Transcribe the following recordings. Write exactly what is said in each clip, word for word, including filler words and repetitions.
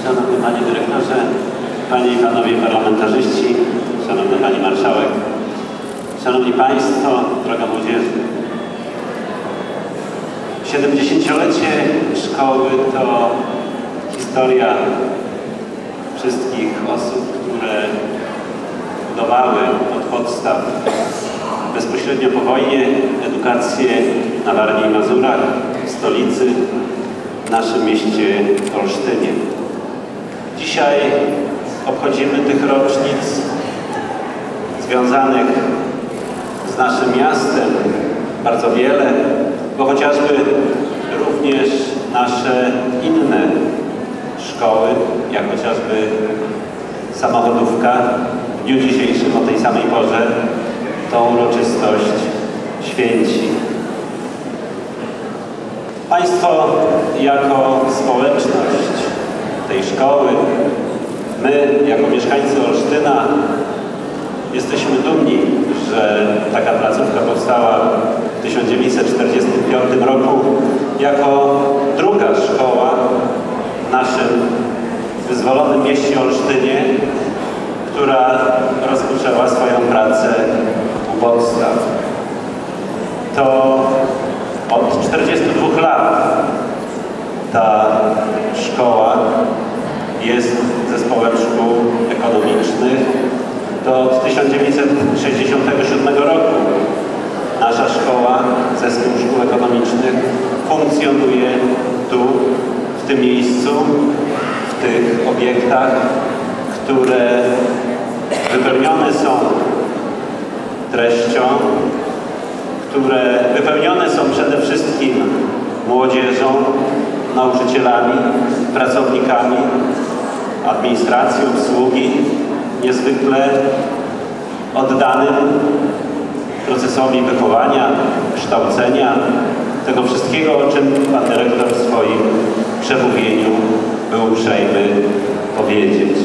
Szanowny Panie Dyrektorze, Panie i Panowie Parlamentarzyści, Szanowna Pani Marszałek, Szanowni Państwo, droga młodzieży. siedemdziesięciolecie szkoły to historia wszystkich osób, które budowały od podstaw bezpośrednio po wojnie edukację na Warmii i Mazurach, w stolicy, w naszym mieście Olsztynie. Dzisiaj obchodzimy tych rocznic związanych z naszym miastem bardzo wiele, bo chociażby również nasze inne szkoły, jak chociażby samochodówka, w dniu dzisiejszym o tej samej porze tą uroczystość święci. Państwo jako społeczność tej szkoły, my jako mieszkańcy Olsztyna jesteśmy dumni, że taka placówka powstała w tysiąc dziewięćset czterdziestym piątym roku jako druga szkoła w naszym wyzwolonym mieście Olsztynie, która rozpoczęła swoją pracę u podstaw. To od czterdziestu dwóch lat ta szkoła jest zespołem szkół ekonomicznych. To od tysiąc dziewięćset sześćdziesiątego siódmego roku nasza szkoła, zespół szkół ekonomicznych funkcjonuje tu, w tym miejscu, w tych obiektach, które wypełnione są treścią, które wypełnione są przede wszystkim młodzieżą, nauczycielami, pracownikami, administracją, obsługi, niezwykle oddanym procesowi wychowania, kształcenia, tego wszystkiego, o czym Pan Dyrektor w swoim przemówieniu był uprzejmy powiedzieć.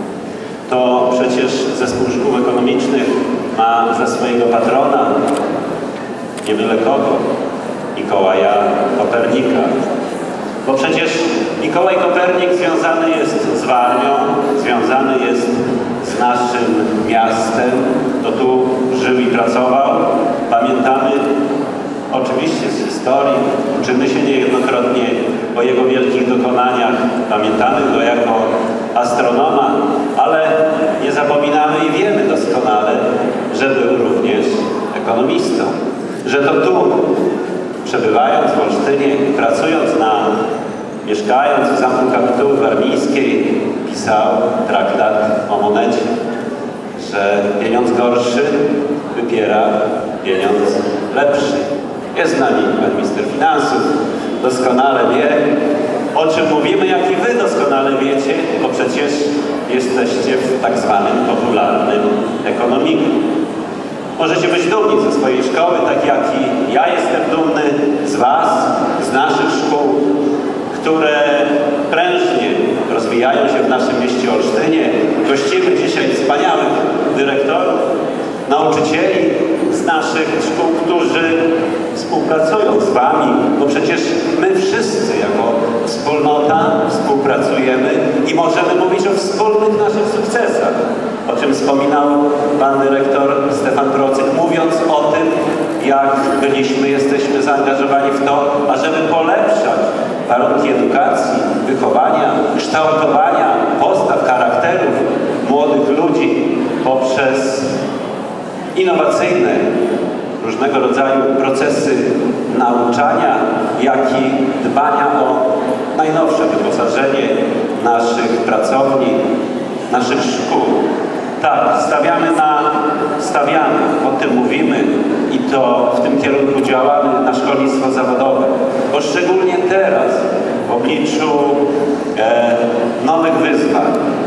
To przecież Zespół Szkół Ekonomicznych ma za swojego patrona nie byle kogo, Mikołaja Kopernika. Bo przecież Mikołaj Kopernik związany jest z Warmią, związany jest z naszym miastem, to tu żył i pracował. Pamiętamy oczywiście z historii, uczymy się niejednokrotnie o jego wielkich dokonaniach, pamiętamy go jako astronoma, ale nie zapominamy i wiemy doskonale, że był również ekonomistą, że to tu, przebywając w Olsztynie, pracując na, mieszkając w Zamku Kapituły Warmińskiej, pisał traktat o monecie, że pieniądz gorszy wypiera pieniądz lepszy. Jest z nami pan minister finansów, doskonale wie, o czym mówimy, jak i wy doskonale wiecie, bo przecież jesteście w tak zwanym popularnym ekonomiku. Możecie być dumni ze swojej szkoły, tak jak i ja jestem dumny z was, z naszych szkół, które prężnie rozwijają się w naszym mieście Olsztynie. Gościmy dzisiaj wspaniałych dyrektorów, nauczycieli z naszych szkół, którzy współpracują z wami, bo przecież my wszyscy jako wspólnota współpracujemy i możemy mówić o wspólnych naszych sukcesach, o czym wspominał pan dyrektor Stefan Procyk, mówiąc o tym, jak byliśmy, jesteśmy zaangażowani w to, ażeby polepszać warunki edukacji, wychowania, kształtowania postaw, charakterów młodych ludzi poprzez innowacyjne różnego rodzaju procesy nauczania, jak i dbania o najnowsze wyposażenie naszych pracowni, naszych szkół. Tak, stawiamy na, stawiamy, o tym mówimy i to w tym kierunku działamy na szkolnictwo zawodowe, bo szczególnie teraz, w obliczu e, nowych wyzwań,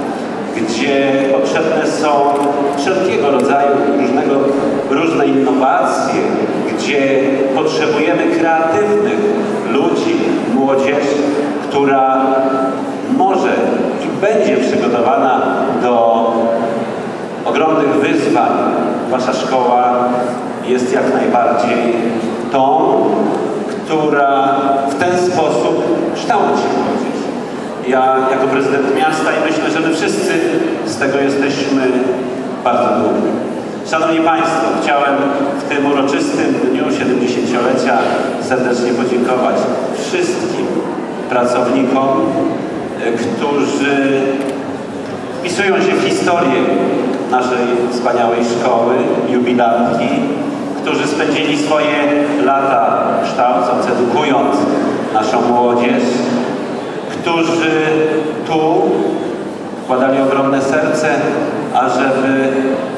gdzie potrzebne są wszelkiego rodzaju różnego, różne innowacje, gdzie potrzebujemy kreatywnych ludzi, młodzież, która może i będzie przygotowana do ogromnych wyzwań. Wasza szkoła jest jak najbardziej tą, która w ten sposób kształci młodzież. ja jako prezydent miasta i myślę, że my wszyscy z tego jesteśmy bardzo dumni. Szanowni Państwo, chciałem w tym uroczystym dniu siedemdziesięciolecia serdecznie podziękować wszystkim pracownikom, którzy wpisują się w historię naszej wspaniałej szkoły, jubilantki, którzy spędzili swoje lata kształcąc, edukując naszą młodzież, którzy tu wkładali ogromne serce, ażeby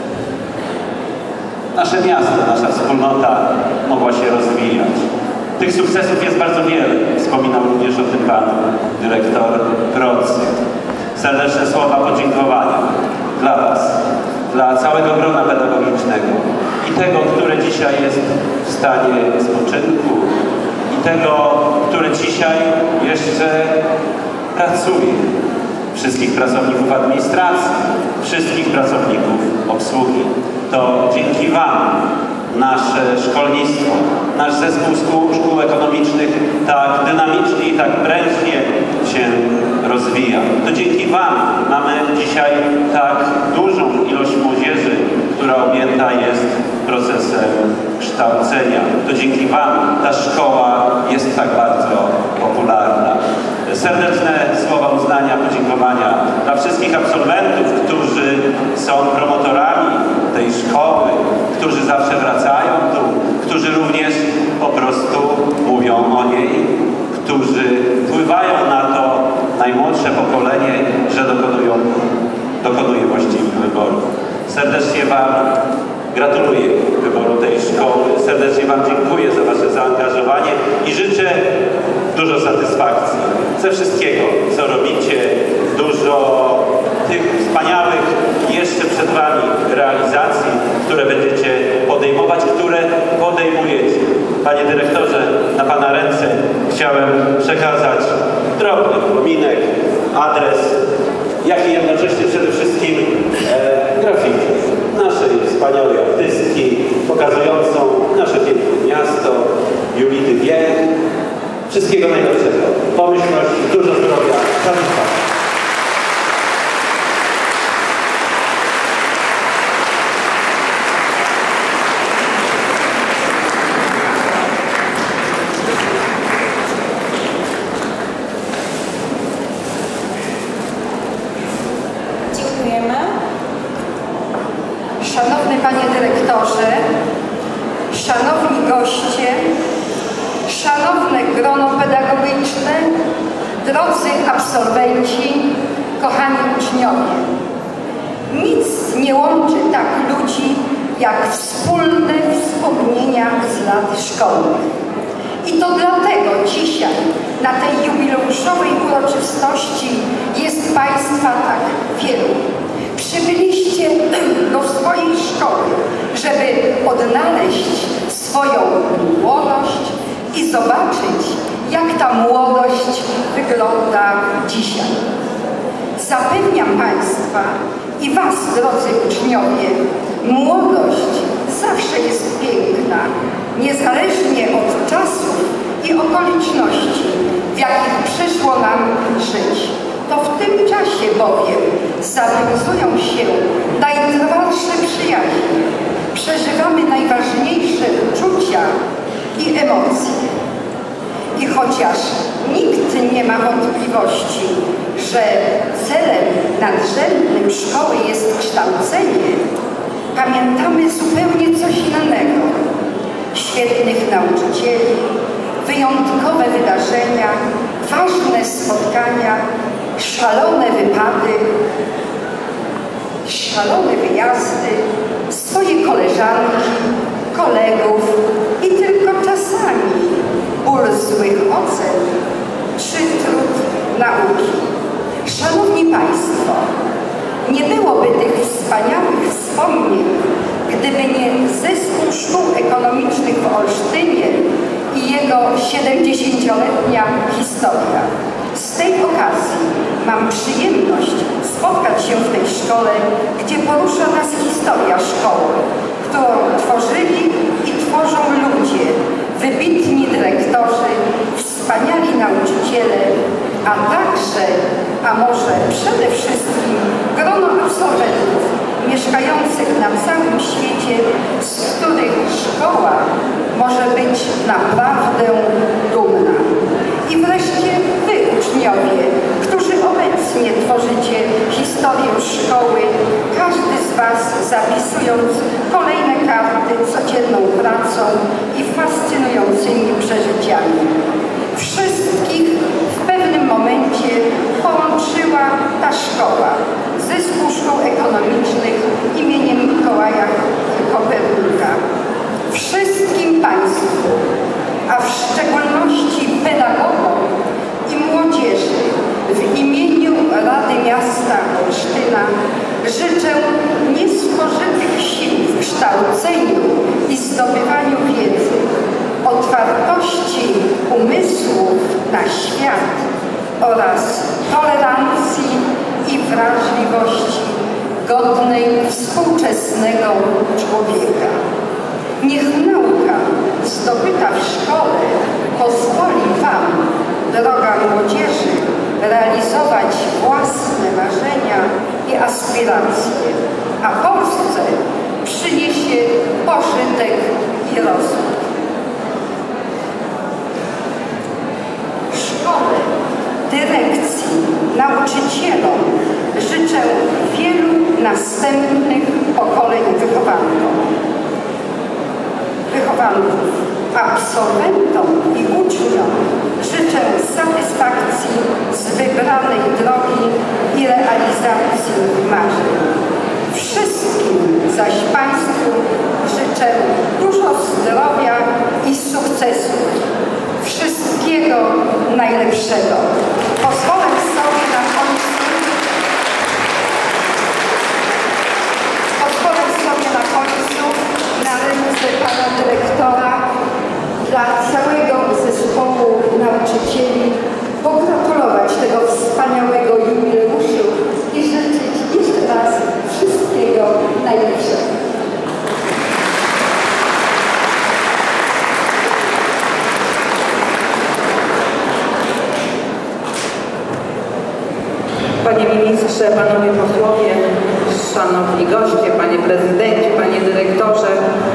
nasze miasto, nasza wspólnota mogła się rozwijać. Tych sukcesów jest bardzo wiele. Wspominał również o tym pan dyrektor Procy. Serdeczne słowa podziękowania dla Was, dla całego grona pedagogicznego i tego, które dzisiaj jest w stanie spoczynku i tego, które dzisiaj jeszcze pracuje. Wszystkich pracowników administracji, wszystkich pracowników obsługi. To dzięki Wam nasze szkolnictwo, nasz zespół szkół, szkół ekonomicznych tak dynamicznie i tak prężnie się rozwija. To dzięki Wam mamy dzisiaj tak dużą ilość młodzieży, która objęta jest procesem kształcenia. To dzięki Wam ta szkoła jest tak bardzo popularna. Serdeczne słowa uznania, podziękowania dla wszystkich absolwentów, którzy są promotorami tej szkoły, którzy zawsze wracają tu, którzy również po prostu mówią o niej, którzy wpływają na to najmłodsze pokolenie, że dokonują, dokonuje właściwych wyborów. Serdecznie Wam gratuluję wyboru tej szkoły, serdecznie Wam dziękuję za Wasze zaangażowanie i życzę dużo satysfakcji ze wszystkiego, co robicie, dużo tych wspaniałych jeszcze przed Wami realizacji, które będziecie podejmować, które podejmujecie. Panie dyrektorze, na Pana ręce chciałem przekazać drobny upominek, adres, jak i jednocześnie przede wszystkim e, grafikę naszej wspaniałej artystki, pokazującą nasze piękne miasto, Julity Wiech. Wszystkiego najlepszego. Pomyślność, dużo zdrowia, satysfakcji. Dziękujemy. Szanowny Panie Dyrektorze, szanowni goście, szanowne grono pedagogiczne, drodzy absolwenci, kochani uczniowie. Nic nie łączy tak ludzi, jak wspólne wspomnienia z lat szkolnych. I to dlatego dzisiaj, na tej jubileuszowej uroczystości, jest Państwa tak wielu. Przybyliście do swojej szkoły, żeby odnaleźć swoją młodość i zobaczyć, jak ta młodość wygląda dzisiaj. Zapewniam Państwa i Was, drodzy uczniowie, młodość zawsze jest piękna, niezależnie od czasów i okoliczności, w jakich przyszło nam żyć. To w tym czasie bowiem zawiązują się najtrwalsze przyjaźnie, przeżywamy najważniejsze uczucia i emocje. I chociaż nikt nie ma wątpliwości, że celem nadrzędnym szkoły jest kształcenie, pamiętamy zupełnie coś innego. Świetnych nauczycieli, wyjątkowe wydarzenia, ważne spotkania, szalone wypady, szalone wyjazdy, swoje koleżanki, kolegów i tylko czasami ból złych ocen czy trud nauki. Szanowni Państwo, nie byłoby tych wspaniałych wspomnień, gdyby nie Zespół Szkół Ekonomicznych w Olsztynie i jego siedemdziesięcioletnia historia. Z tej okazji mam przyjemność spotkać się w tej szkole, gdzie porusza nas historia szkoły, którą tworzyli i tworzą ludzie, wybitni dyrektorzy, wspaniali nauczyciele, a także a może przede wszystkim grono absolwentów mieszkających na całym świecie, z których szkoła może być naprawdę dumna. I wreszcie wy, uczniowie, którzy obecnie tworzycie historię szkoły, każdy z was zapisując kolejne karty codzienną pracą i fascynującymi przeżyciami. Wszystkich w pewnym momencie połączyła ta szkoła, Zespół Szkół Ekonomicznych imieniem Mikołaja Kopernika. Wszystkim państwu, a w szczególności pedagogom i młodzieży w imieniu Rady Miasta Olsztyna życzę niespożytych sił w kształceniu i zdobywaniu wiedzy, otwartości umysłów na świat oraz tolerancji i wrażliwości godnej współczesnego człowieka. Niech nauka zdobyta w szkole pozwoli wam, droga młodzieży, realizować własne marzenia i aspiracje, a Polsce przyniesie pożytek i rozwój. Szkole, dyrekcji, nauczycielom życzę wielu następnych pokoleń wychowanków. wychowanków. Absolwentom i uczniom życzę satysfakcji z wybranej drogi i realizacji marzeń. Wszystkim zaś państwu życzę dużo zdrowia i sukcesów. Wszystkiego najlepszego. Pozwolę sobie na końcu Pozwolę sobie na końcu na ręce pana dyrektora dla całego zespołu nauczycieli pogratulować tego wspaniałego jubileuszu i życzyć jeszcze raz wszystkiego najlepszego. Panie Ministrze, Panowie Posłowie, Szanowni Goście, Panie Prezydencie, Panie Dyrektorze.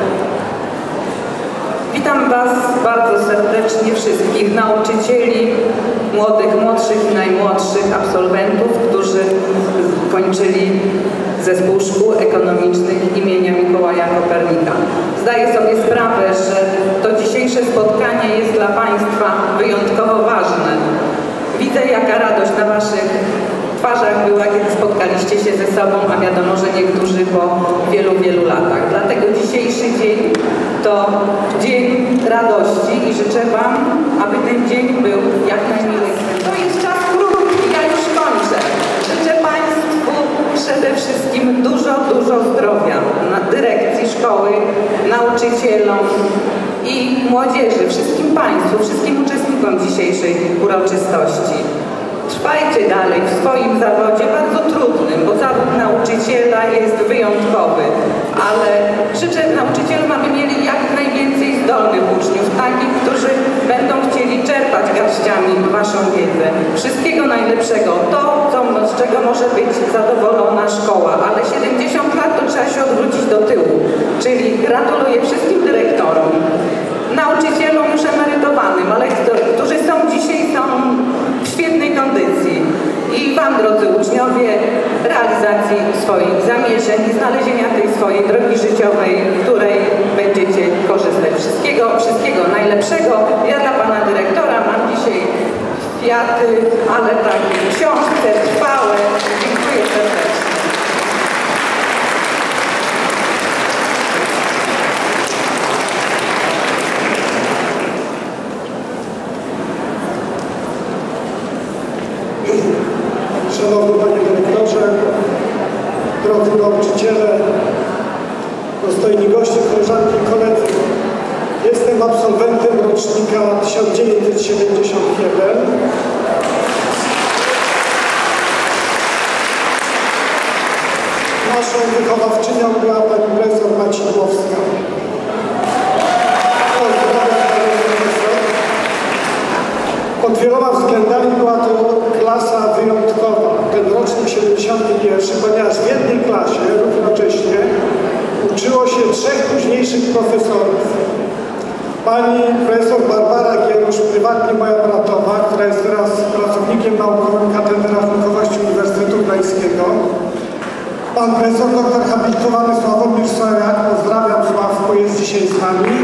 Witam Was bardzo serdecznie, wszystkich nauczycieli, młodych, młodszych i najmłodszych absolwentów, którzy kończyli Zespół Szkół Ekonomicznych imienia Mikołaja Kopernika. Zdaję sobie sprawę, że to dzisiejsze spotkanie jest dla Państwa wyjątkowo ważne. Widzę, jaka radość na Waszych twarzach była, kiedy spotkaliście się ze sobą, a wiadomo, że niektórzy po wielu, wielu latach. Dlatego dzisiejszy dzień to dzień radości i życzę Wam, aby ten dzień był jak najmilej. To jest czas krótki, ja już kończę. Życzę Państwu przede wszystkim dużo, dużo zdrowia na dyrekcji szkoły, nauczycielom i młodzieży, wszystkim Państwu, wszystkim uczestnikom dzisiejszej uroczystości. Trwajcie dalej w swoim zawodzie, bardzo trudnym, bo zawód nauczyciela jest wyjątkowy, ale życzę nauczycielom, aby mieli jak najwięcej zdolnych uczniów, takich, którzy będą chcieli czerpać garściami Waszą wiedzę. Wszystkiego najlepszego, to, co, z czego może być zadowolona szkoła, ale siedemdziesiąt lat to trzeba się odwrócić do tyłu, czyli gratuluję wszystkim dyrektorom, nauczycielom już emerytowanym, ale którzy są dzisiaj są w świetnej kondycji i Wam, drodzy uczniowie, realizacji swoich zamierzeń i znalezienia tej swojej drogi życiowej, w której będziecie korzystać. Wszystkiego, wszystkiego najlepszego. Ja dla Pana Dyrektora mam dzisiaj kwiaty, ale tak książce trwałe. Dziękuję serdecznie. Szanowny Panie Dyrektorze, drodzy nauczyciele, dostojni goście, koleżanki i koledzy. Jestem absolwentem rocznika tysiąc dziewięćset siedemdziesiąt jeden. Naszą wychowawczynią była pani profesor Macidłowska. Pod wieloma względami była to klasa wyjątkowa. profesorów. Pani profesor Barbara Gierusz, prywatnie moja bratowa, która jest teraz pracownikiem naukowym Katedry Rachunkowości Uniwersytetu Gdańskiego. Pan profesor doktor habilitowany Sławomir Sojak, pozdrawiam Sławku, jest dzisiaj z nami.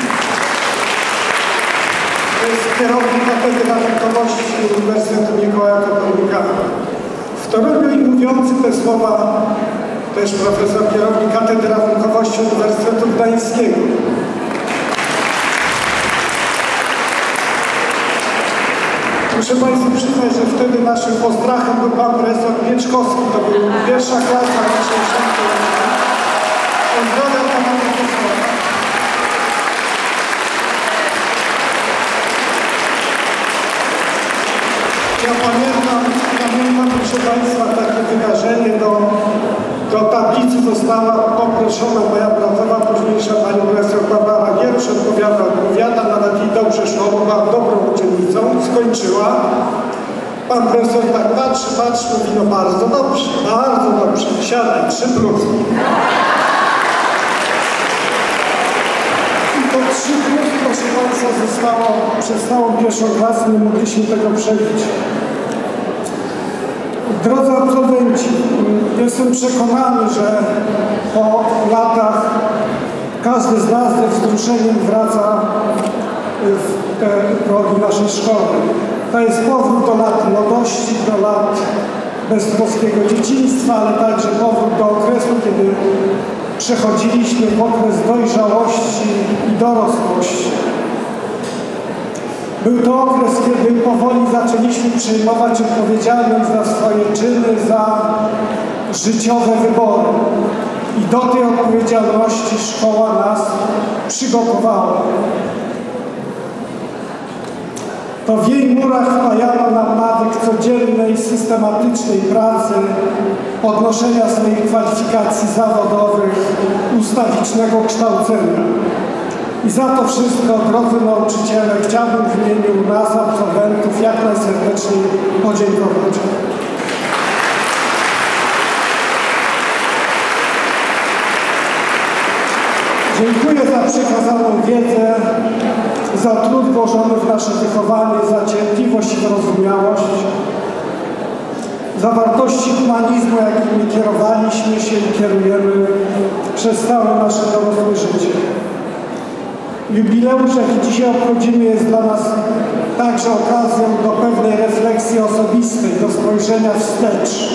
To jest kierownik Katedry Rachunkowości Uniwersytetu Mikołaja Kopernika w Toruniu i mówiący te słowa też profesor kierownik Katedry Rachunkowości Uniwersytetu Gdańskiego. Muszę Państwu przyznać, że wtedy naszym postrachem był pan profesor Pieczkowski. To był pierwsza klasa naszej szkoły. Pozdrawiam pana profesora. Ja pamiętam, pamiętam, proszę Państwa, takie wydarzenie. Do, do tablicy została poproszona moja bratowa, późniejsza pani profesor Barbara Gierusz, odpowiada, odpowiada, nawet jej dobrze szło, bo była dobrą uczennicą, skończyła. Pan profesor tak patrzy, patrzy, mówi, no bardzo dobrze, bardzo dobrze, siadaj, trzy plus. I to trzy plus, proszę Państwa, zostało przez całą pierwszą klasę, nie mogliśmy tego przebić. Drodzy absolwenci, jestem przekonany, że po latach każdy z nas ze wzruszeniem wraca w te progi naszej szkoły. To jest powrót do lat młodości, do lat beztroskiego dzieciństwa, ale także powrót do okresu, kiedy przechodziliśmy w okres dojrzałości i dorosłości. Był to okres, kiedy powoli zaczęliśmy przyjmować odpowiedzialność za swoje czyny, za życiowe wybory. I do tej odpowiedzialności szkoła nas przygotowała. To w jej murach wpajano nam nawyk codziennej, systematycznej pracy, podnoszenia swoich kwalifikacji zawodowych, ustawicznego kształcenia. I za to wszystko, drodzy nauczyciele, chciałbym w imieniu nas, absolwentów, jak najserdeczniej podziękować. Dziękuję za przekazaną wiedzę, za trud włożony w nasze wychowanie, za cierpliwość i wyrozumiałość, za wartości humanizmu, jakimi kierowaliśmy się i kierujemy przez całe nasze dorosłe życie. Jubileusz, jaki dzisiaj obchodzimy, jest dla nas także okazją do pewnej refleksji osobistej, do spojrzenia wstecz.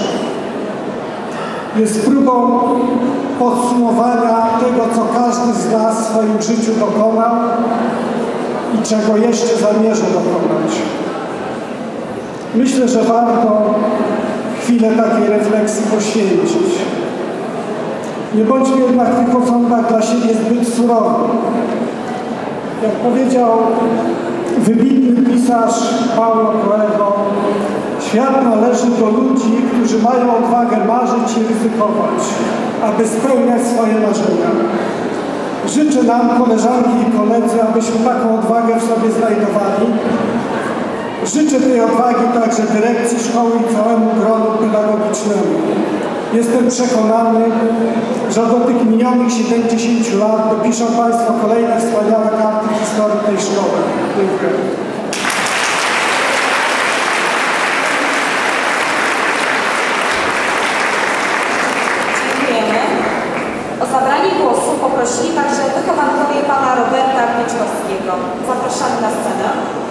Jest próbą podsumowania tego, co każdy z nas w swoim życiu dokonał i czego jeszcze zamierza dokonać. Myślę, że warto chwilę takiej refleksji poświęcić. Nie bądźmy jednak tylko w sądach dla siebie zbyt surowi. Jak powiedział wybitny pisarz Paulo Coelho, świat należy do ludzi, którzy mają odwagę marzyć i ryzykować, aby spełniać swoje marzenia. Życzę nam, koleżanki i koledzy, abyśmy taką odwagę w sobie znajdowali. Życzę tej odwagi także dyrekcji szkoły i całemu gronu pedagogicznemu. Jestem przekonany, że do tych minionych siedemdziesięciu lat dopiszą Państwo kolejne wspaniałe karty historii tej szkoły. Dziękuję. Dziękujemy. O zabranie głosu poprosili także wychowankowie pana Roberta Pieczkowskiego. Zapraszamy na scenę.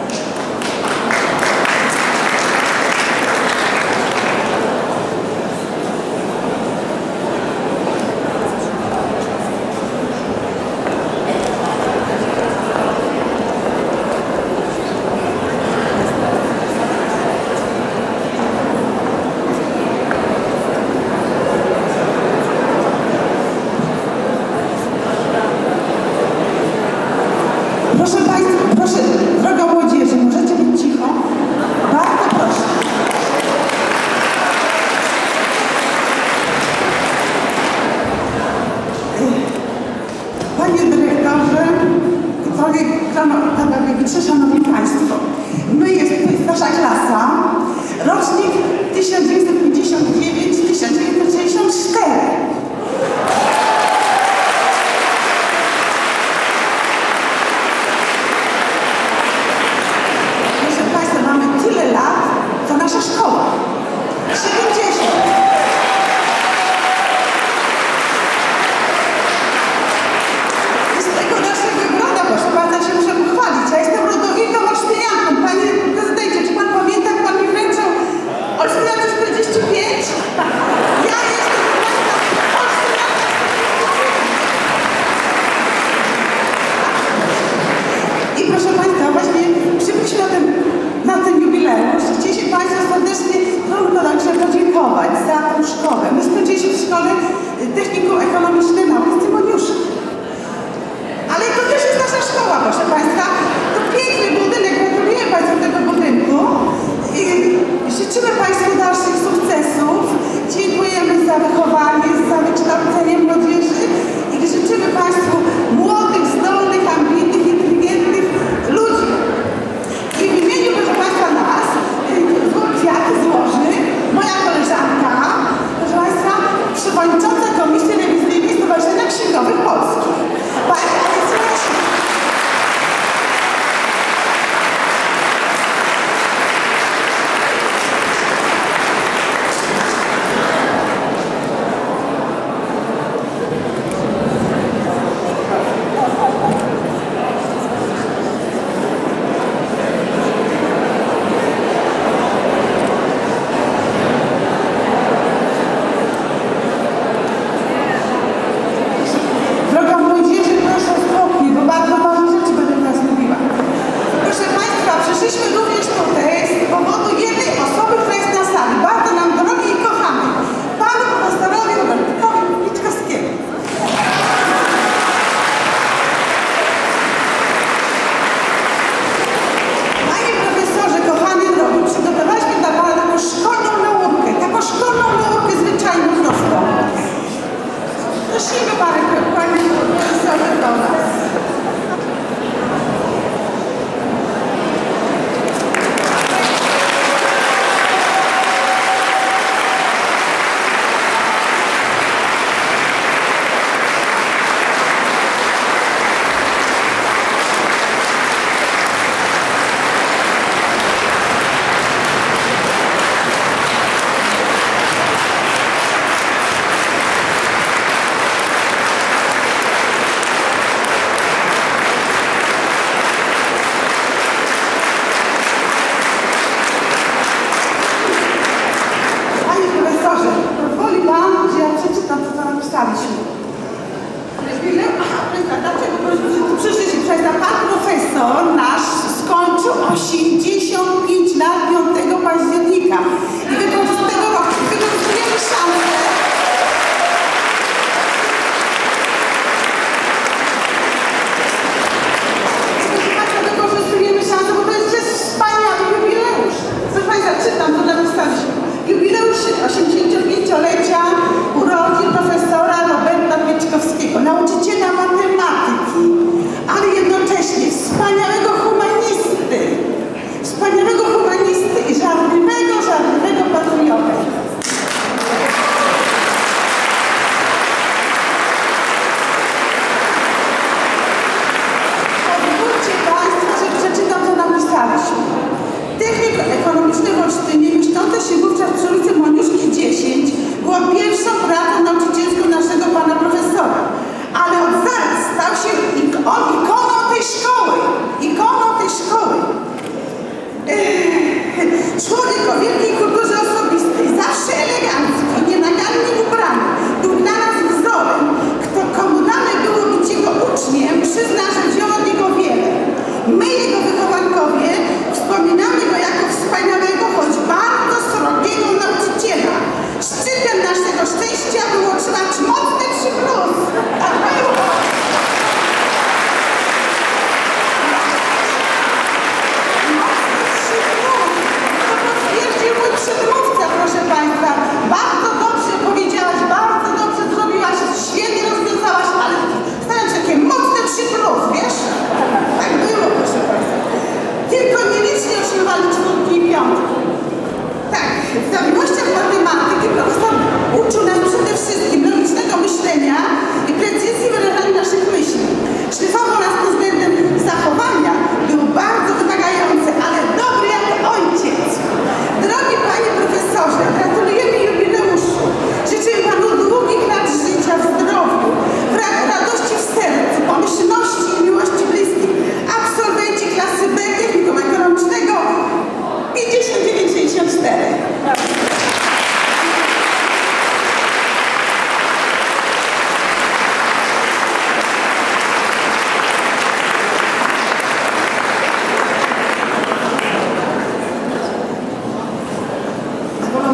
Proszę Państwa, proszę, droga młodzieży, możecie być cicho? Bardzo proszę. Panie dyrektorze, drogie grono pedagogiczne, szanowni Państwo, my jest, to jest nasza klasa, rocznik tysiąc dziewięćset pięćdziesiąt dziewięć do tysiąc dziewięćset sześćdziesiąt cztery.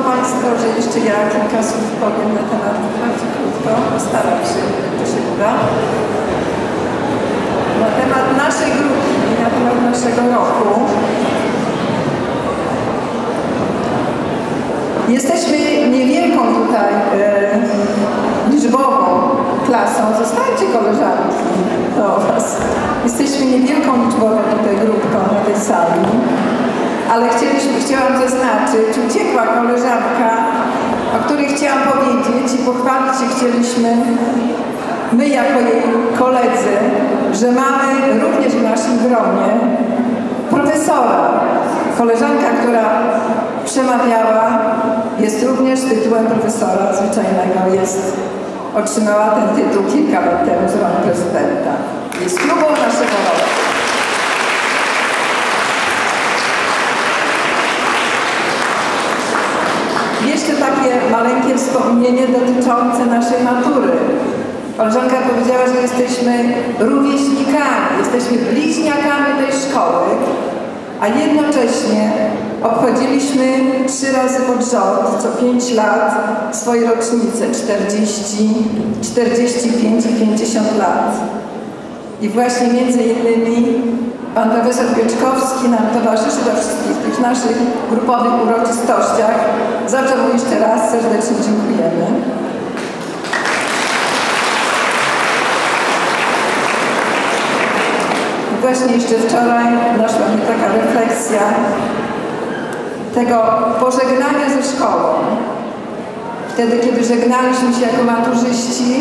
Państwo, że jeszcze ja kilka słów powiem na temat, bardzo krótko, postaram się, to się uda. Na temat naszej grupy i na temat naszego roku. Jesteśmy niewielką tutaj e, liczbową klasą. Zostańcie koleżanki do Was. Jesteśmy niewielką liczbową tutaj grupką na tej sali. Ale chcieliśmy, chciałam zaznaczyć, uciekła koleżanka, o której chciałam powiedzieć i pochwalić się chcieliśmy my jako jej koledzy, że mamy również w naszym gronie profesora. Koleżanka, która przemawiała, jest również tytułem profesora zwyczajnego, jest, otrzymała ten tytuł kilka lat temu z rąk prezydenta. Jest klubą naszego roku. Jeszcze takie maleńkie wspomnienie dotyczące naszej matury. Koleżanka powiedziała, że jesteśmy rówieśnikami, jesteśmy bliźniakami tej szkoły, a jednocześnie obchodziliśmy trzy razy pod rząd, co pięć lat, swoje rocznice, czterdzieści, czterdzieści pięć i pięćdziesiąt lat. I właśnie między innymi pan profesor Pieczkowski nam towarzyszy we wszystkich tych naszych grupowych uroczystościach, za co mu jeszcze raz serdecznie dziękujemy. Właśnie jeszcze wczoraj naszła mi taka refleksja tego pożegnania ze szkołą. Wtedy, kiedy żegnaliśmy się jako maturzyści,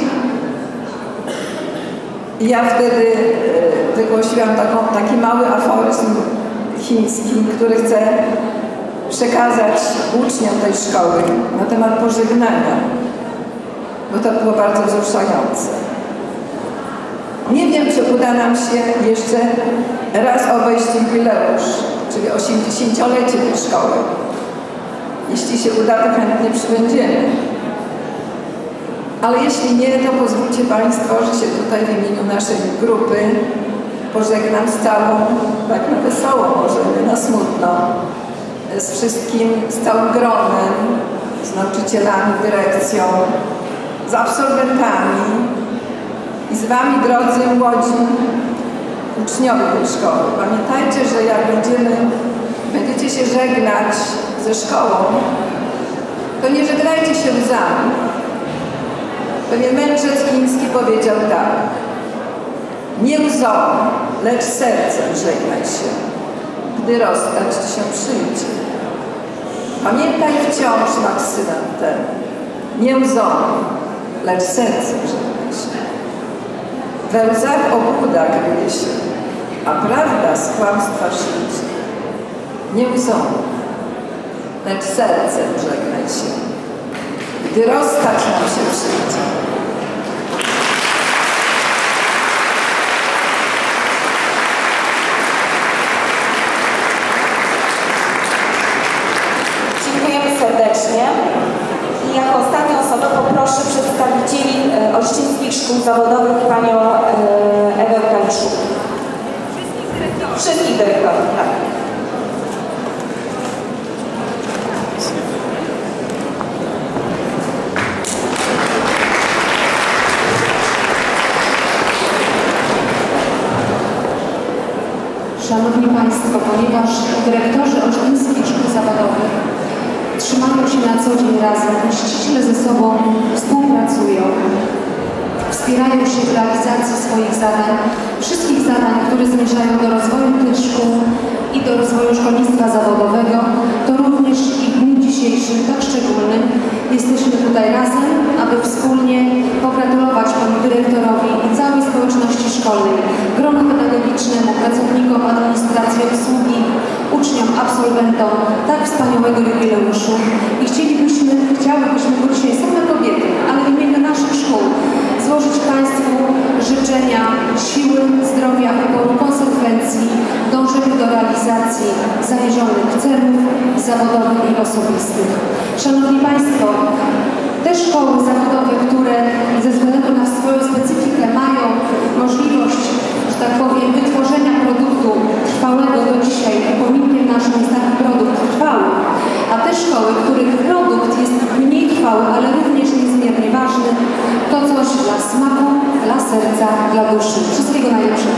ja wtedy wygłosiłam taką, taki mały aforyzm chiński, który chcę przekazać uczniom tej szkoły na temat pożegnania, bo to było bardzo wzruszające. Nie wiem, czy uda nam się jeszcze raz obejść jubileusz, czyli osiemdziesięciolecie tej szkoły. Jeśli się uda, to chętnie przybędziemy. Ale jeśli nie, to pozwólcie Państwo, że się tutaj w imieniu naszej grupy pożegnam z całą, tak na wesoło może, nie na smutno, z wszystkim, z całym gronem, z nauczycielami, dyrekcją, z absolwentami i z Wami, drodzy młodzi uczniowie tej szkoły. Pamiętajcie, że jak będziemy, będziecie się żegnać ze szkołą, to nie żegnajcie się łzami. Pewien mędrzec chiński powiedział tak: nie łzą, lecz sercem żegnaj się, gdy rozstać ci się przyjdzie. Pamiętaj wciąż maksymę tę: nie łzą, lecz sercem żegnaj się. We łzach obłuda kryje się, a prawda z kłamstwa szybcie. Nie łzą, lecz sercem żegnaj się, gdy rozstać nam się przyjdzie. Dziękujemy serdecznie. I jako ostatnią osobę poproszę przedstawicieli olsztyńskich szkół zawodowych panią Ewę Kaliszuk. Wszystkich dyrektorów, tak. Szanowni Państwo, ponieważ dyrektorzy olsztyńskich szkół zawodowych trzymają się na co dzień razem, ściśle ze sobą współpracują, wspierają się w realizacji swoich zadań, wszystkich zadań, które zmierzają do rozwoju tych szkół i do rozwoju szkolnictwa zawodowego, to również i w dniu dzisiejszym, tak szczególnym, jesteśmy tutaj razem, aby wspólnie pogratulować panu dyrektorowi i całej społeczności szkolnej, gronu pedagogicznemu, pracownikom administracji, obsługi, uczniom, absolwentom tak wspaniałego jubileuszu. I chcielibyśmy, chciałybyśmy, bo dzisiaj same kobiety, ale w imieniu naszych szkół złożyć Państwu życzenia siły, zdrowia, wyboru, konsekwencji, dążenia do realizacji zamierzonych celów zawodowych i osobistych. Szanowni Państwo, te szkoły zawodowe, które ze względu na swoją specyfikę mają możliwość, że tak powiem, wytworzenia produktu trwałego do dzisiaj, pomnikiem naszym jest taki produkt trwały, a te szkoły, których produkt To coś dla smaku, dla serca, dla duszy. Wszystkiego najlepszego.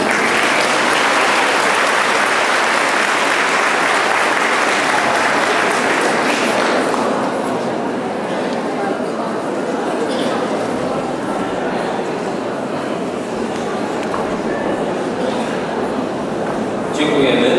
Dziękujemy.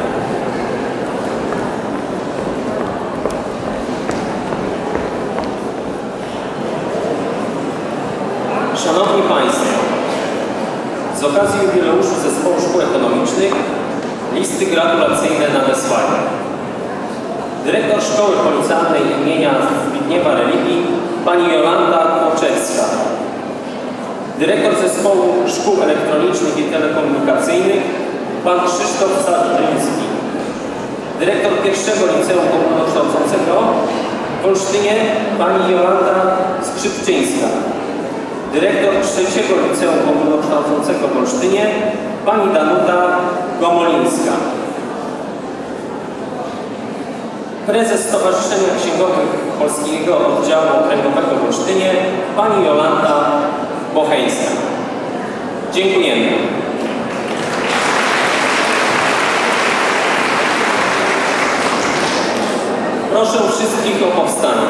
Szanowni Państwo, z okazji jubileuszu Zespołu Szkół Ekonomicznych listy gratulacyjne nadesłali dyrektor Szkoły Policjalnej imienia Zbigniewa Religii pani Jolanta Kłoczewska, dyrektor Zespołu Szkół Elektronicznych i Telekomunikacyjnych pan Krzysztof Sadryński, dyrektor pierwszego Liceum Ogólnokształcącego w Olsztynie pani Jolanta Skrzypczyńska, dyrektor trzeciego Liceum Ogólnokształcącego w Olsztynie pani Danuta Gomolińska, prezes Stowarzyszenia Księgowych Polskiego Oddziału Okręgowego w Olsztynie pani Jolanta Bocheńska. Dziękujemy. Proszę wszystkich o powstanie.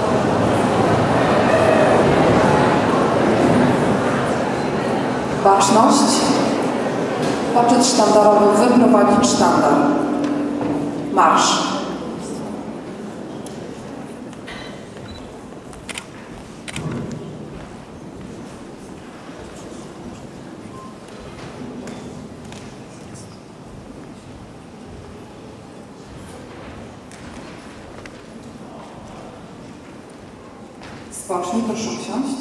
Baczność. Poczet sztandarowy wyprowadzić sztandar. Marsz. Spocznij, proszę usiąść.